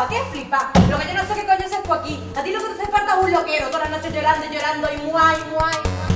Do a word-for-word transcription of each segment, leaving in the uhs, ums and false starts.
guapa, qué flipa. Lo que yo no sé qué coño es esto aquí. A ti lo que te hace falta es un loquero, todas las noches llorando y llorando y muay, muay.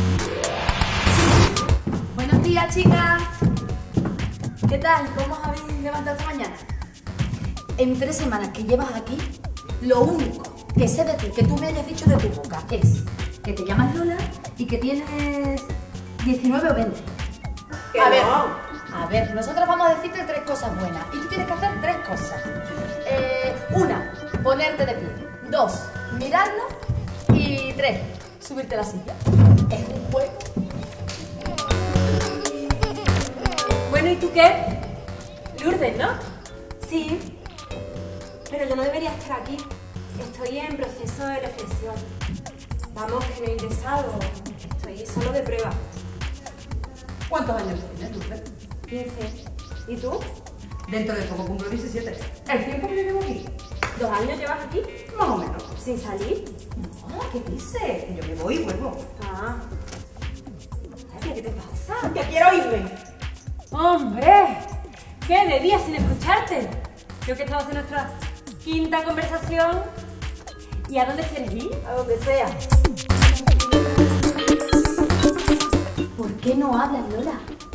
Buenos días, chicas. ¿Qué tal? ¿Cómo os habéis levantado esta mañana? En tres semanas que llevas aquí, lo único que sé de ti, que tú me hayas dicho de tu boca, es que te llamas Lola y que tienes diecinueve o veinte. Que a ver, no. a ver, nosotros vamos a decirte tres cosas buenas y tú tienes que hacer tres cosas. Eh, una, ponerte de pie. Dos, mirarnos. Y tres, subirte a la silla. Es un juego. Bueno, ¿y tú qué? Lourdes, ¿no? Sí. Pero yo no debería estar aquí. Estoy en proceso de reflexión. Vamos, que no he ingresado. Estoy solo de prueba. ¿Cuántos años tienes, Lourdes? quince. ¿Y tú? Dentro de poco cumplo diecisiete. ¿El tiempo que yo llevo aquí? ¿Dos años llevas aquí? Más o menos. ¿Sin salir? No, ¿qué dices? Que yo me voy y vuelvo. Ah. Ay, ¿qué te pasa? ¡Que quiero irme! ¡Hombre! ¿Qué? De día sin escucharte. Creo que estamos en nuestra quinta conversación. ¿Y a dónde quieres ir? A donde sea. ¿Por qué no hablas, Lola?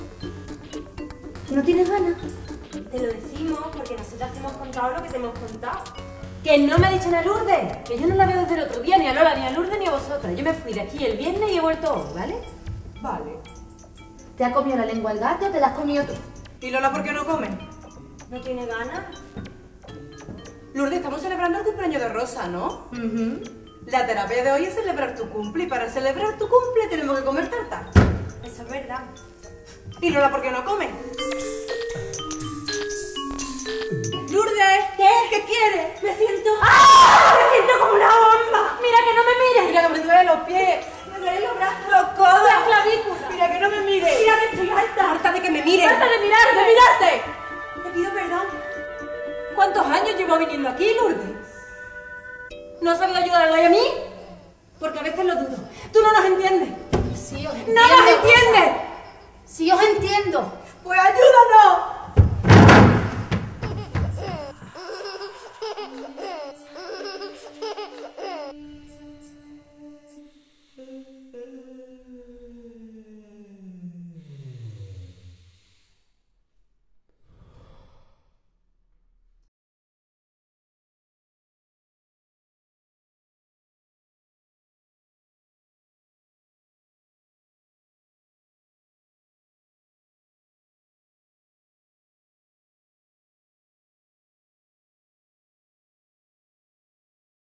¿No tienes ganas? Te lo decimos porque nosotras te hemos contado lo que te hemos contado. Que no me ha dicho a Lourdes, que yo no la veo desde el otro día, ni a Lola, ni a Lourdes, ni a vosotras. Yo me fui de aquí el viernes y he vuelto hoy, ¿vale? Vale. ¿Te ha comido la lengua el gato o te la has comido tú? ¿Y Lola por qué no come? ¿No tiene ganas? Lourdes, estamos celebrando el cumpleaños de Rosa, ¿no? Uh-huh. La terapia de hoy es celebrar tu cumple y para celebrar tu cumple tenemos que comer tarta. Eso es verdad. ¿Y Lola por qué no come? Lourdes, ¿Qué? ¿qué quieres? Me siento... ¡Ah! Me siento como una bomba. Mira que no me mires. Mira que me duelen los pies, Me duelen los brazos. los codos, La clavícula. Mira que no me mires. Mira que estoy alta. Harta de que me mires. ¡Harta de mirarte! ¡De mirarte! Te pido perdón. ¿Cuántos años llevo viniendo aquí, Lourdes? ¿No has sabido ayudar a Lola y a mí? Porque a veces lo dudo. Tú no nos entiendes. Sí, os ¡No entiendo. nos entiendes! Sí, os entiendo. Pues ayúdanos.